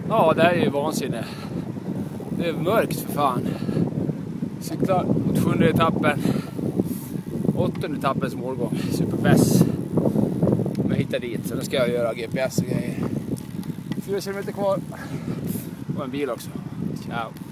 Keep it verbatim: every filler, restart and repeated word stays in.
Ja, det här är ju vansinne. Det är mörkt för fan. Cyklar mot sjunde etappen. Åttonde etappens målgång. Superbäst. Men jag hittar dit. Så nu ska jag göra G P S och grejer. Fyra kilometer kvar. Och en bil också. Ciao.